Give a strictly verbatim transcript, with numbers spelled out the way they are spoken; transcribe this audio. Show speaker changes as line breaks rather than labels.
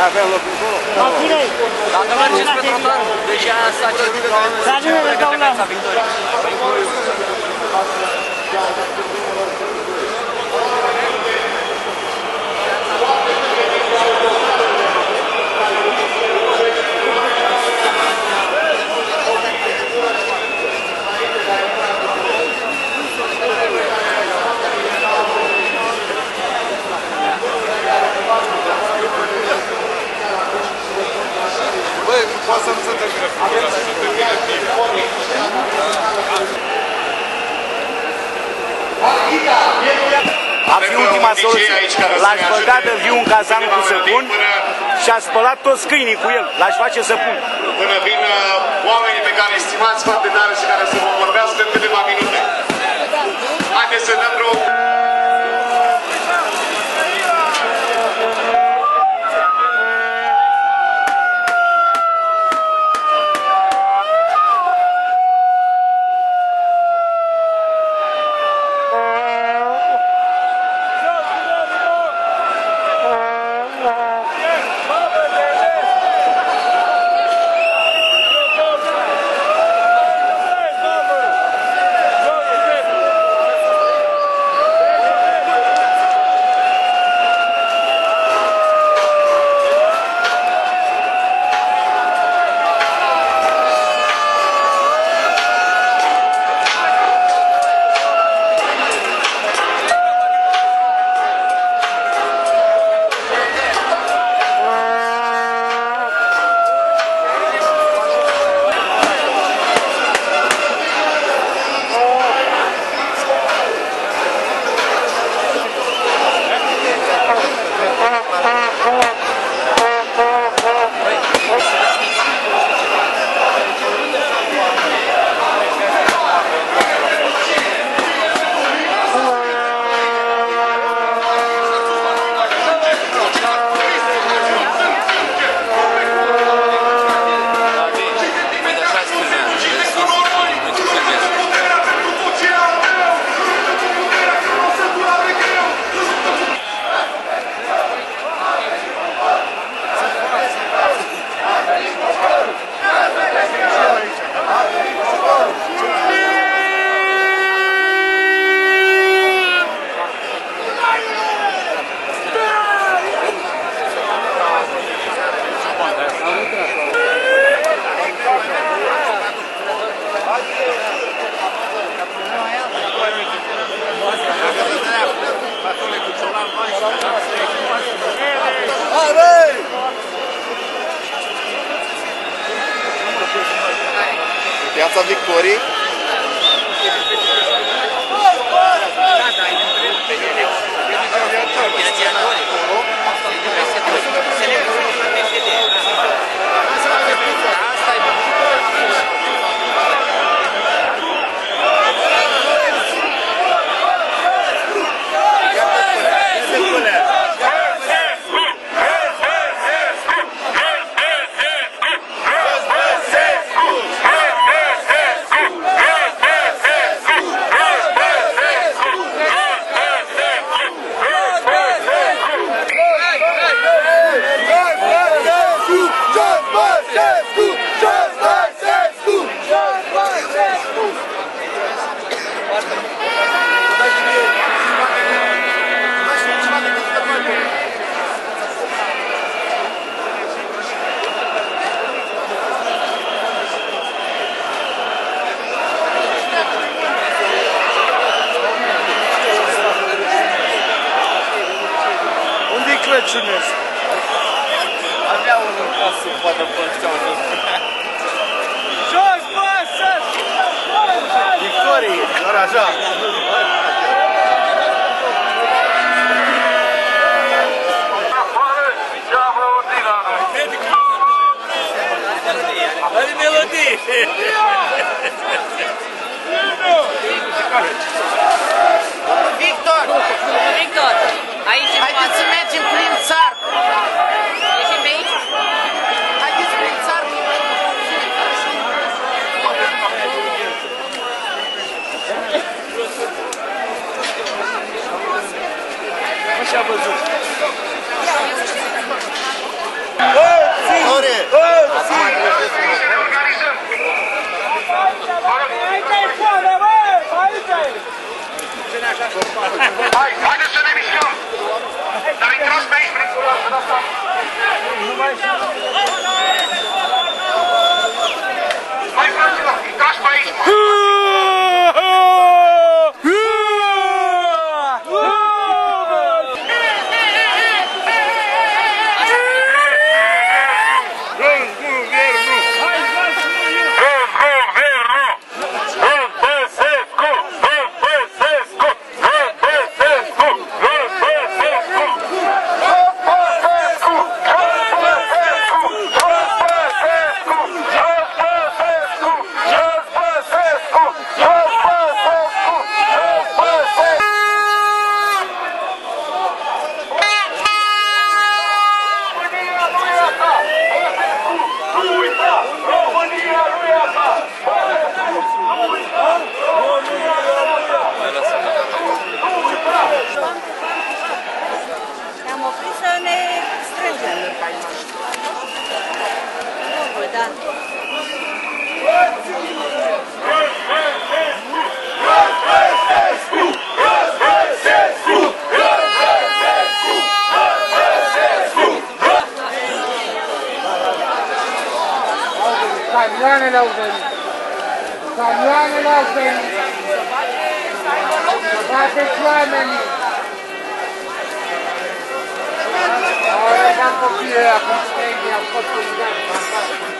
avem loc încolo?
Dacă mergeți pe trotuar, deja s-a cerut de către Piața Victoriei.
Poate să nu se termine fotografia, să se termine timp.
A fi ultima soluție. L-aș băga de viu în cazan cu săpun și a spălat toți câinii cu el. L-aș face săpun.
Până vin oamenii pe care estimați foarte tare și care să vă vorbească în câteva minute. Haideți să dăm drumul.
Piața Victoriei.
Crăciunesc.
Avea unul ca să poată pălcea un mic.
Jos, bă, sus! Victorie, doar așa.
Are melodie!
Victor!
Victor, aici
haideți să mergem prin țară!
Ieșim pe aici?
Haideți prin țară!
Așa a văzut.
Camioanele au venit. Camioanele au venit. Să bateți oamenii. Au legat copiii ăia, cum spune, au fost în